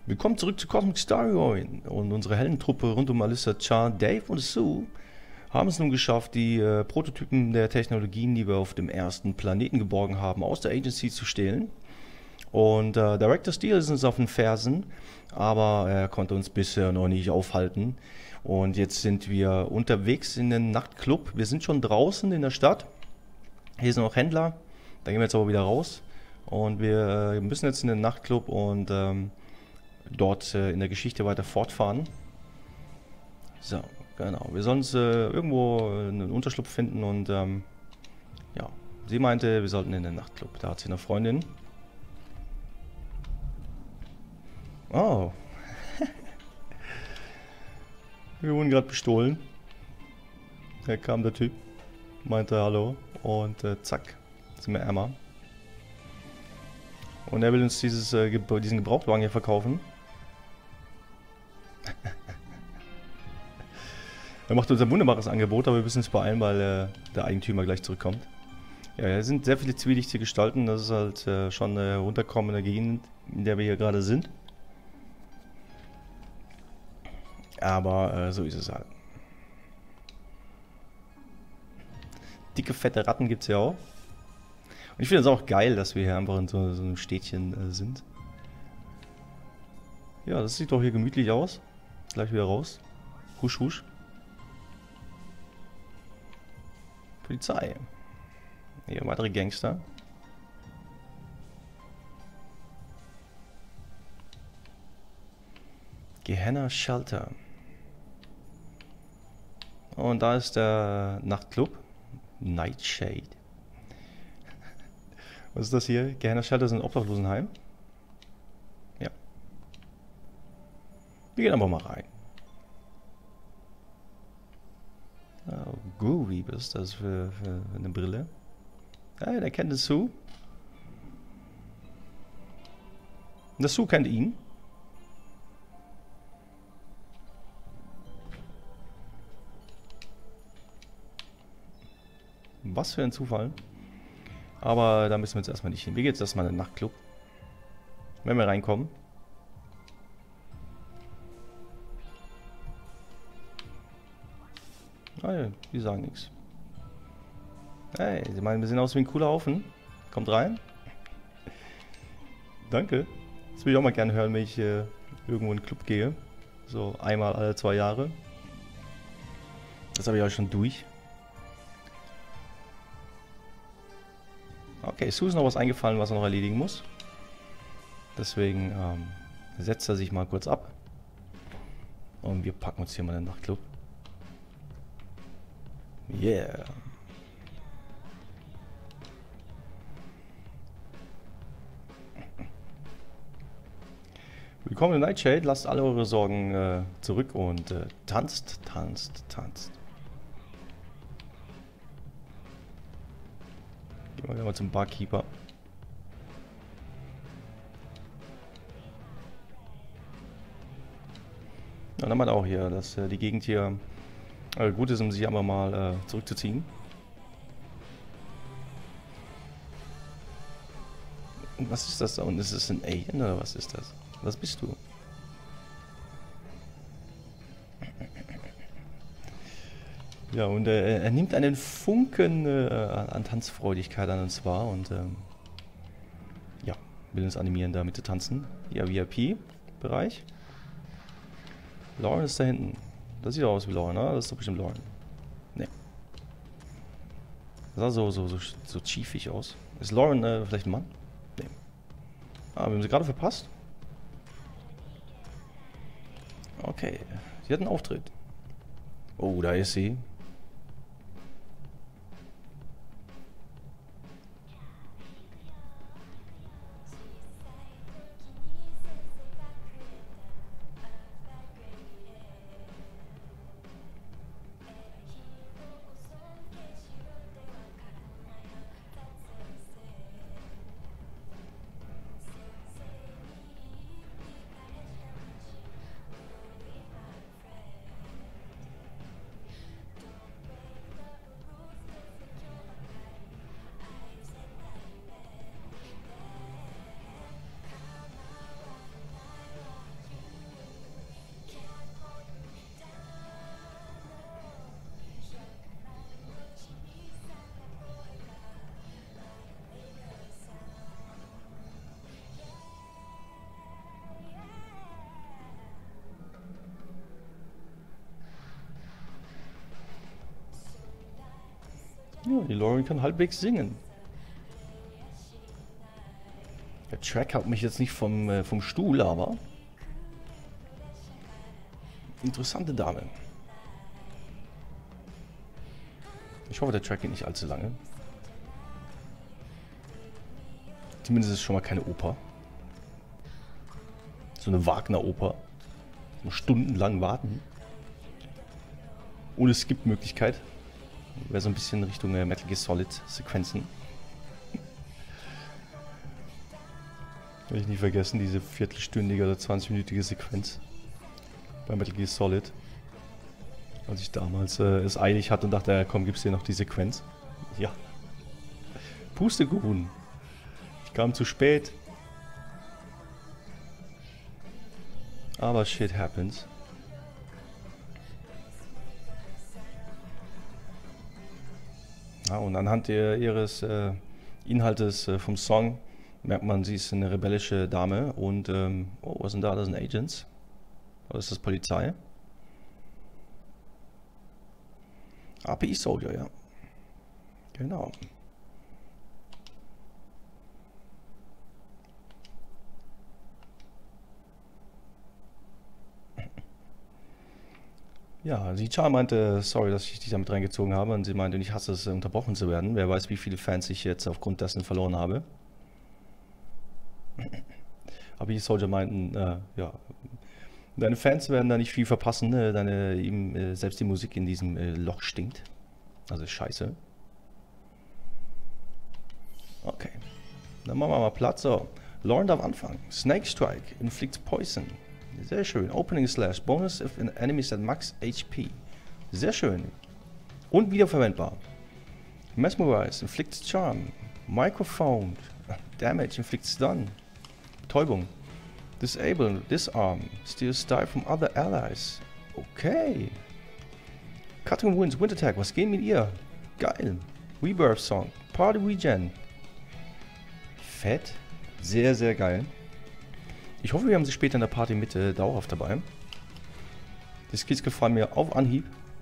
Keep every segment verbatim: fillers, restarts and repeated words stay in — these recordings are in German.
Willkommen zurück zu Cosmic Star Heroine. Und unsere Heldentruppe rund um Alyssa, Char, Dave und Sue haben es nun geschafft, die äh, Prototypen der Technologien, die wir auf dem ersten Planeten geborgen haben, aus der Agency zu stehlen. Und äh, Director Steele ist uns auf den Fersen, aber er konnte uns bisher noch nicht aufhalten. Und jetzt sind wir unterwegs in den Nachtclub. Wir sind schon draußen in der Stadt. Hier sind noch Händler. Da gehen wir jetzt aber wieder raus. Und wir äh, müssen jetzt in den Nachtclub und ähm, dort äh, in der Geschichte weiter fortfahren. So, genau. Wir sollen uns äh, irgendwo einen Unterschlupf finden und ähm, ja, sie meinte, wir sollten in den Nachtclub. Da hat sie eine Freundin. Oh. Wir wurden gerade bestohlen. Da kam der Typ, meinte Hallo und äh, zack, sind wir ärmer. Und er will uns dieses, äh, Ge diesen Gebrauchtwagen hier verkaufen. Er macht uns ein wunderbares Angebot, aber wir müssen uns beeilen, weil äh, der Eigentümer gleich zurückkommt. Ja, es sind sehr viele zwielichtige Gestalten. Das ist halt äh, schon eine runterkommende Gegend, in der wir hier gerade sind. Aber äh, so ist es halt. Dicke, fette Ratten gibt es ja auch. Und ich finde es auch geil, dass wir hier einfach in so, so einem Städtchen äh, sind. Ja, das sieht doch hier gemütlich aus. Gleich wieder raus. Husch, husch. Polizei. Hier weitere Gangster. Gehenna Shelter. Und da ist der Nachtclub. Nightshade. Was ist das hier? Gehenna Shelter ist ein Obdachlosenheim. Ja. Wir gehen einfach mal rein. Oh, Groovy, was ist das für, für eine Brille? Ja, der kennt das Sue. Und das Sue kennt ihn. Was für ein Zufall. Aber da müssen wir jetzt erstmal nicht hin. Wir gehen jetzt erstmal in den Nachtclub. Wenn wir reinkommen. Ah ja, die sagen nichts. Hey, sie meinen, wir sehen aus wie ein cooler Haufen. Kommt rein. Danke. Das würde ich auch mal gerne hören, wenn ich äh, irgendwo in den Club gehe. So einmal alle zwei Jahre. Das habe ich auch schon durch. Okay, Sue ist noch was eingefallen, was er noch erledigen muss. Deswegen ähm, setzt er sich mal kurz ab. Und wir packen uns hier mal in den Nachtclub. Yeah. Willkommen in Nightshade. Lasst alle eure Sorgen äh, zurück und äh, tanzt, tanzt, tanzt. Gehen wir mal zum Barkeeper. Ja, dann haben wir auch hier, dass äh, die Gegend hier äh, gut ist, um sich einfach mal äh, zurückzuziehen. Und was ist das da unten? Ist das ein Alien oder was ist das? Was bist du? Ja, und äh, er nimmt einen Funken äh, an Tanzfreudigkeit an uns wahr und ähm, ja, will uns animieren, damit zu tanzen. Ja, V I P-Bereich. Lauren ist da hinten. Das sieht auch aus wie Lauren, oder? Das ist doch bestimmt Lauren. Ne. Das sah so, so, so, so chiefig aus. Ist Lauren äh, vielleicht ein Mann? Ne. Ah, wir haben sie gerade verpasst. Okay, sie hat einen Auftritt. Oh, da ist sie. Ja, die Lauren kann halbwegs singen. Der Track haut mich jetzt nicht vom, äh, vom Stuhl, aber... Interessante Dame. Ich hoffe, der Track geht nicht allzu lange. Zumindest ist es schon mal keine Oper. So eine Wagner-Oper. Stundenlang warten. Ohne Skip-Möglichkeit. Wäre so ein bisschen Richtung äh, Metal Gear Solid Sequenzen. Will ich nie vergessen, diese viertelstündige oder zwanzigminütige Sequenz bei Metal Gear Solid. Als ich damals äh, es eilig hatte und dachte, ja, komm, gibst dir noch die Sequenz. Ja. Pustekuchen. Ich kam zu spät. Aber shit happens. Ja, und anhand der, ihres äh, Inhaltes äh, vom Song merkt man, sie ist eine rebellische Dame. Und, ähm, oh, was sind da? Das sind Agents. Oder ist das Polizei? A P I-Soldier, ja. Genau. Ja, die Char meinte, sorry, dass ich dich damit reingezogen habe. Und sie meinte, ich hasse es, unterbrochen zu werden. Wer weiß, wie viele Fans ich jetzt aufgrund dessen verloren habe. Aber die Soldier meinten, äh, ja, deine Fans werden da nicht viel verpassen. Ne? Deine, ihm, äh, selbst die Musik in diesem äh, Loch stinkt. Also scheiße. Okay. Dann machen wir mal Platz. So, Lauren darf anfangen. Snake Strike, Inflict Poison. Sehr schön. Opening Slash, Bonus if an enemies at max H P. Sehr schön. Und wiederverwendbar. Mesmerize, Inflicts Charm. Microphone. Damage, Inflicts Stun. Betäubung. Disable, Disarm. Steal Style from other allies. Okay. Cutting Winds, Wind Attack. Was geht mit ihr? Geil. Rebirth Song. Party Regen. Fett. Sehr, sehr geil. Ich hoffe, wir haben sie später in der Party mit äh, dauerhaft dabei. Die Skills gefallen mir auf Anhieb.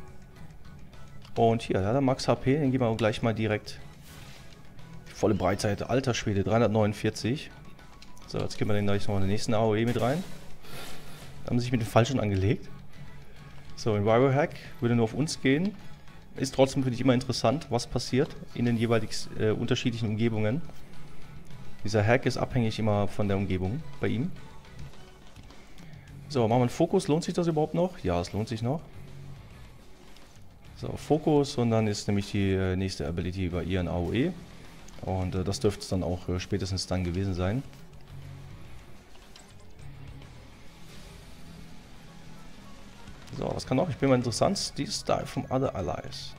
Und hier, da hat er Max H P. Den geben wir auch gleich mal direkt. Volle Breitseite. Alter Schwede, dreihundertneunundvierzig. So, jetzt geben wir den gleich noch in den nächsten A O E mit rein. Da haben sie sich mit dem Falschen angelegt. So, ein Rival Hack würde nur auf uns gehen. Ist trotzdem für dich immer interessant, was passiert in den jeweils äh, unterschiedlichen Umgebungen. Dieser Hack ist abhängig immer von der Umgebung bei ihm. So, machen wir einen Fokus. Lohnt sich das überhaupt noch? Ja, es lohnt sich noch. So, Fokus und dann ist nämlich die äh, nächste Ability bei ihr ein A O E. Und äh, das dürfte es dann auch äh, spätestens dann gewesen sein. So, was kann noch? Ich bin mal interessant. Steal Style from other allies.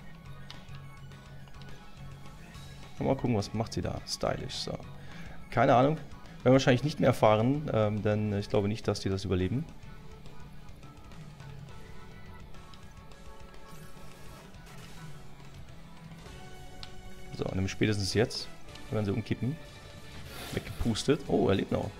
Mal gucken, was macht sie da? Stylisch, so. Keine Ahnung. Werden wir wahrscheinlich nicht mehr erfahren, ähm, denn ich glaube nicht, dass die das überleben. So, nämlich spätestens jetzt werden sie umkippen. Weggepustet. Oh, er lebt noch.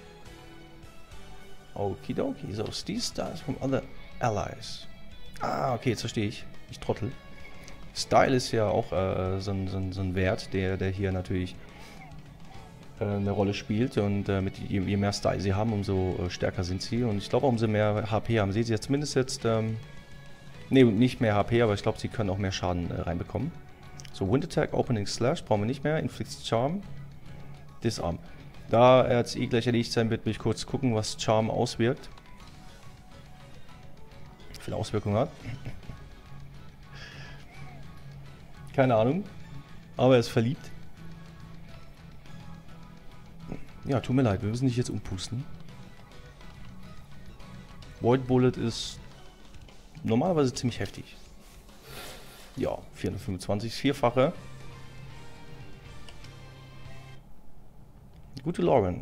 Okidoki. So, Steal Styles from other allies. Ah, okay, jetzt verstehe ich. Ich trottel. Style ist ja auch äh, so, ein, so, ein, so ein Wert, der, der hier natürlich äh, eine Rolle spielt. Und äh, mit, je, je mehr Style sie haben, umso äh, stärker sind sie. Und ich glaube, umso mehr H P haben sie. Sie jetzt zumindest jetzt... Ähm, ne, nicht mehr H P, aber ich glaube, sie können auch mehr Schaden äh, reinbekommen. So, Wind Attack, Opening Slash brauchen wir nicht mehr. Inflicts Charm. Disarm. Da er jetzt eh gleich erledigt sein wird, will ich kurz gucken, was Charm auswirkt. Für eine Auswirkung hat. Keine Ahnung. Aber er ist verliebt. Ja, tut mir leid, wir müssen dich jetzt umpusten. Void Bullet ist normalerweise ziemlich heftig. Ja, vierhundertfünfundzwanzig, vierfache. Gute Lauren.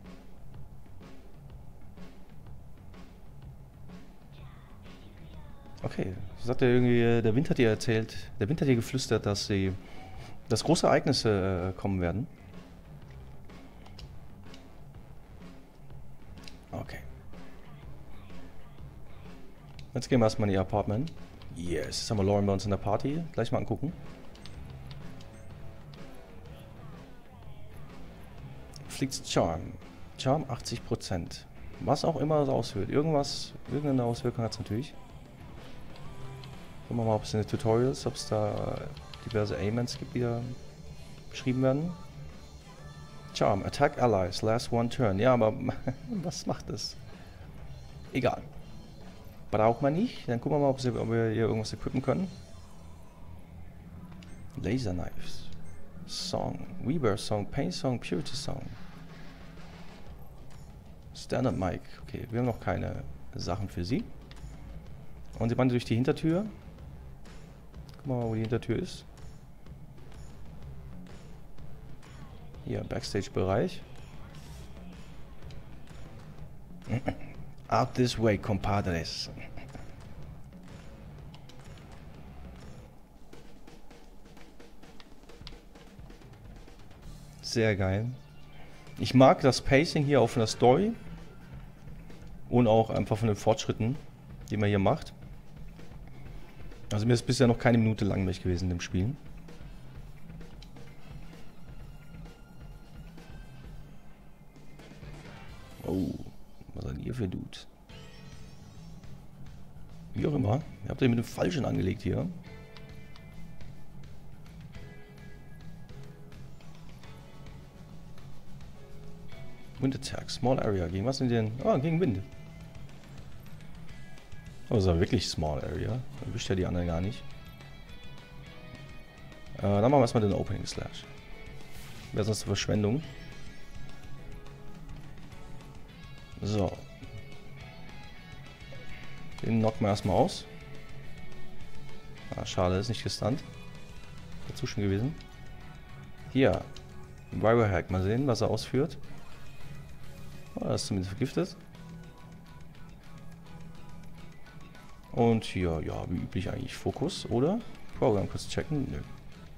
Okay, sagt er irgendwie, der Wind hat dir erzählt, der Wind hat dir geflüstert, dass sie, dass große Ereignisse äh, kommen werden. Okay. Jetzt gehen wir erstmal in ihr Apartment. Yes, jetzt haben wir Lauren bei uns in der Party. Gleich mal angucken. Deflects Charm. Charm achtzig Prozent. Was auch immer das ausführt. Irgendwas, irgendeine Auswirkung hat es natürlich. Gucken wir mal, ob es in den Tutorials, ob es da diverse Aimants gibt, die da beschrieben werden. Charm, Attack Allies, last one turn. Ja, aber was macht das? Egal. Braucht man nicht. Dann gucken wir mal, ob, sie, ob wir hier irgendwas equippen können. Laser Knives. Song. Rebirth Song. Pain Song. Purity Song. Standard Mic. Okay, wir haben noch keine Sachen für sie. Und sie wandert durch die Hintertür. Gucken wir mal, wo die Hintertür ist. Hier, Backstage-Bereich. Out this way, compadres. Sehr geil. Ich mag das Pacing hier auch von der Story. Und auch einfach von den Fortschritten, die man hier macht. Also mir ist bisher noch keine Minute langweilig gewesen in dem Spiel. Oh, was seid ihr für Dudes? Wie auch immer. Ihr habt euch mit dem Falschen angelegt hier. Wind Attack, Small Area. Gegen was sind die denn? Ah, gegen Wind. Oh, das ist aber wirklich Small Area. Erwischt ja die anderen gar nicht. Äh, dann machen wir erstmal den Opening Slash. Wäre sonst eine Verschwendung. So. Den knocken wir erstmal aus. Ah, schade, ist nicht gestunt. Dazu schon gewesen. Hier. Biohack. Mal sehen, was er ausführt. Oh, er ist zumindest vergiftet. Und hier, ja, wie üblich eigentlich Fokus, oder? Programm kurz checken. Nö.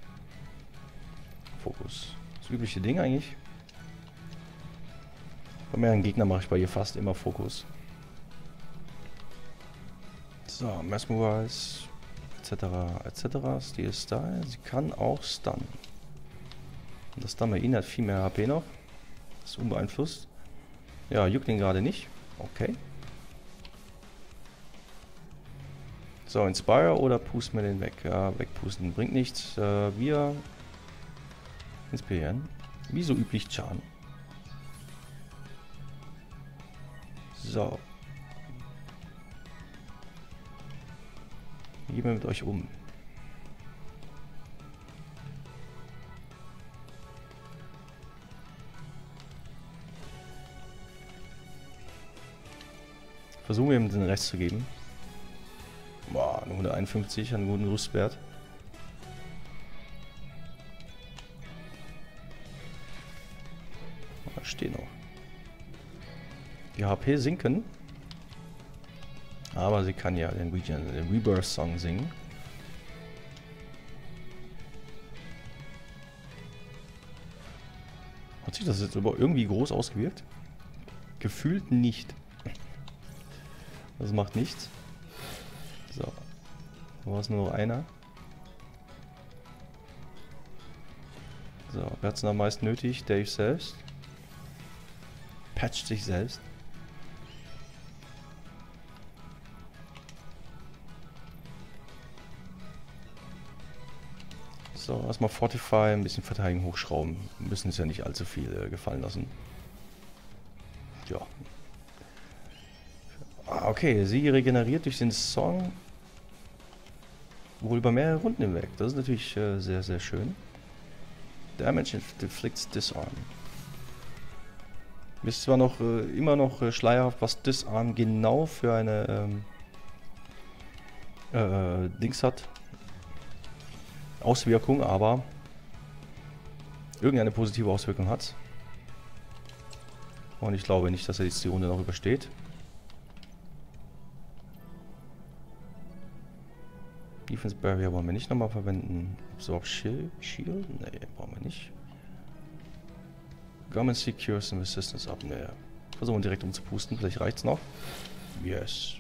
Fokus. Das übliche Ding eigentlich. Bei mehreren Gegnern mache ich bei ihr fast immer Fokus. So, Mesmerize, et cetera, et cetera. Steel Style. Sie kann auch stunnen. Und das Stun bei ihnen hat viel mehr H P noch. Ist unbeeinflusst. Ja, juckt ihn gerade nicht. Okay. So, Inspire oder pusten wir den weg? Ja, wegpusten bringt nichts. Äh, wir inspirieren. Wie so üblich Charm. So. Wie gehen wir mit euch um? Versuchen wir ihm den Rest zu geben. Boah, eine hunderteinundfünfzig, einen guten Rüstwert. Da steht noch. Die H P sinken. Aber sie kann ja den, den Rebirth Song singen. Hat sich das jetzt aber irgendwie groß ausgewirkt? Gefühlt nicht. Das macht nichts. So. Da war es nur noch einer. So, wer hat es am meisten nötig? Dave selbst. Patcht sich selbst. So, erstmal Fortify, ein bisschen Verteidigung hochschrauben. Wir müssen es ja nicht allzu viel äh, gefallen lassen. Ja. Ah, okay, sie regeneriert durch den Song wohl über mehrere Runden hinweg. Das ist natürlich äh, sehr, sehr schön. Damage Deflects Disarm. Mir ist zwar noch äh, immer noch äh, schleierhaft, was Disarm genau für eine ähm, äh, Dings hat. Auswirkung, aber irgendeine positive Auswirkung hat. Und ich glaube nicht, dass er jetzt die Runde noch übersteht. Defense Barrier wollen wir nicht nochmal verwenden. Absorb Shield? Shield? Ne, brauchen wir nicht. Garment Secures and Resistance up. Ne, versuchen wir direkt umzupusten. Vielleicht reicht's noch. Yes.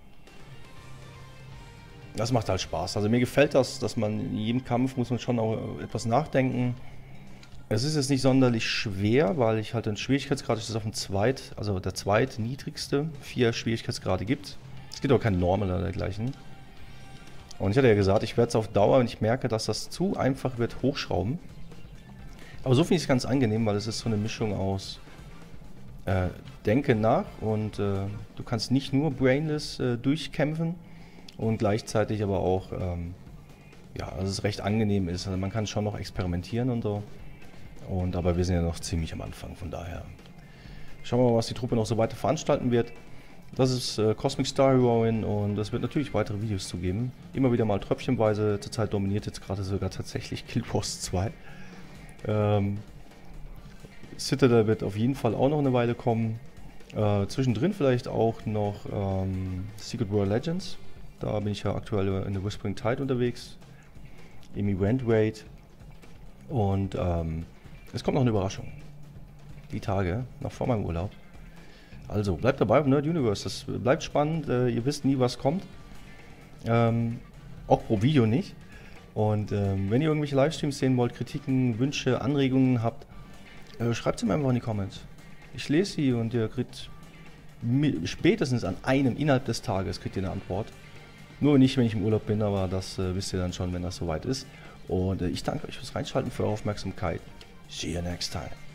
Das macht halt Spaß. Also mir gefällt das, dass man in jedem Kampf muss man schon auch etwas nachdenken. Es ist jetzt nicht sonderlich schwer, weil ich halt den Schwierigkeitsgrad, das ist auf dem zweit, also der zweitniedrigste, vier Schwierigkeitsgrade gibt. Es gibt auch kein Normal oder dergleichen. Und ich hatte ja gesagt, ich werde es auf Dauer, wenn ich merke, dass das zu einfach wird, hochschrauben. Aber so finde ich es ganz angenehm, weil es ist so eine Mischung aus äh, Denke nach und äh, du kannst nicht nur brainless äh, durchkämpfen und gleichzeitig aber auch, ähm, ja, dass es recht angenehm ist. Also man kann schon noch experimentieren und so. Und aber wir sind ja noch ziemlich am Anfang, von daher schauen wir mal, was die Truppe noch so weiter veranstalten wird. Das ist äh, Cosmic Star Heroine und es wird natürlich weitere Videos zu geben. Immer wieder mal tröpfchenweise. Zurzeit dominiert jetzt gerade sogar tatsächlich Guild Wars zwei. Ähm, Citadel wird auf jeden Fall auch noch eine Weile kommen. Äh, zwischendrin vielleicht auch noch ähm, Secret World Legends. Da bin ich ja aktuell in der Whispering Tide unterwegs. Im Event Raid. Und ähm, es kommt noch eine Überraschung. Die Tage, noch vor meinem Urlaub. Also, bleibt dabei auf Nerd Universe. Das bleibt spannend. Äh, ihr wisst nie, was kommt. Ähm, auch pro Video nicht. Und ähm, wenn ihr irgendwelche Livestreams sehen wollt, Kritiken, Wünsche, Anregungen habt, äh, schreibt sie mir einfach in die Comments. Ich lese sie und ihr kriegt spätestens an einem, innerhalb des Tages, kriegt ihr eine Antwort. Nur nicht, wenn ich im Urlaub bin, aber das äh, wisst ihr dann schon, wenn das soweit ist. Und äh, ich danke euch fürs Reinschalten, für eure Aufmerksamkeit. See you next time.